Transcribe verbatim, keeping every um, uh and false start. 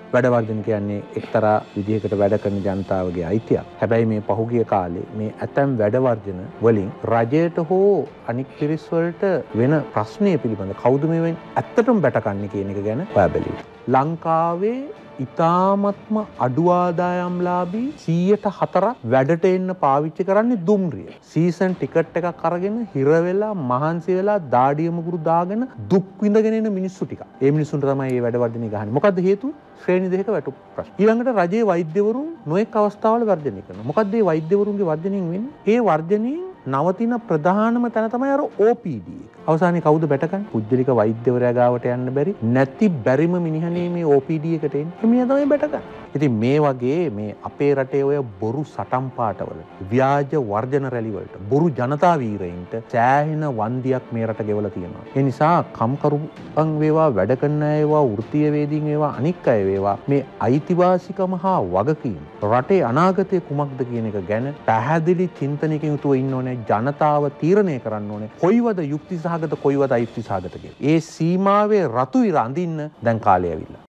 වැඩවර්ධන කියන්නේ එක්තරා විදිහකට වැඩ කරන ජනතාවගේ අයිතියක්. හැබැයි මේ පහුගිය කාලේ මේ ඇතැම් වැඩවර්ධන වලින් රජයට හෝ අනික් පිරිස් වලට වෙන ප්‍රශ්නය පිළිබඳ කවුද මේවෙන් ඇත්තටම බැටකන්නේ කියන එක ගැන හොයා බැලුවා. ලංකාවේ ඉතාමත්ම අඩු ආදායම්ලාභී සීයට හතරක් වැඩට එන්න පාවිච්චි කරන්නේ දුම්රිය. සීසන් ටිකට් එකක් අරගෙන හිර වෙලා මහන්සි වෙලා දාඩිය මුගුරු දාගෙන දුක් විඳගෙන ඉන්න මිනිස්සු ටික. ඒ මිනිස්සුන්ට තමයි මේ වැඩවර්ධනය ගහන්නේ. මොකද්ද හේතුව? ශ්‍රේණි දෙකක වැටුප් ප්‍රශ්න. ඊළඟට රජයේ වෛද්‍යවරුන් නොඑක් අවස්ථාවල වර්ධනය කරනවා. මොකද්ද මේ වෛද්‍යවරුන්ගේ වර්ධනයෙන් වෙන්නේ? ඒ වර්ධනයෙන් නවතින ප්‍රධානම තැන තමයි අර ඕ පී ඩී එක. අවසානයේ කවුද බැටකන්නේ? පුජ්‍යලික වෛද්‍යවරයා ගාවට යන්න බැරි නැති බැරිම මිනිහනේ මේ ඕ පී ඩී එකට එන්නේ. මේ මිනිහා තමයි බැටකන්නේ. ඉතින් මේ වගේ මේ අපේ රටේ ඔය බොරු සටන් පාටවල ව්‍යාජ වර්ජන රැලි වලට බොරු ජනතා වීරයින්ට සෑහෙන වන්දියක් මේ රට ගෙවලා තියෙනවා. ඒ නිසා කම්කරුවන් වේවා වැඩ කරන අය වේවා වෘත්තීය වේදීන් වේවා අනික් අය වේවා මේ අයිතිවාසිකම හා වගකීම රටේ අනාගතය කුමක්ද කියන එක ගැන පැහැදිලි චින්තනයකින් යුතුව ඉන්න ඕනේ. ජනතාව තීරණය කරන්න ඕනේ කොයිවද යුක්ති සහගත කොයිවද අයුක්ති සහගත කියලා. ඒ සීමාවේ රතු ඉර අඳින්න දැන් කාලය ඇවිල්ලා.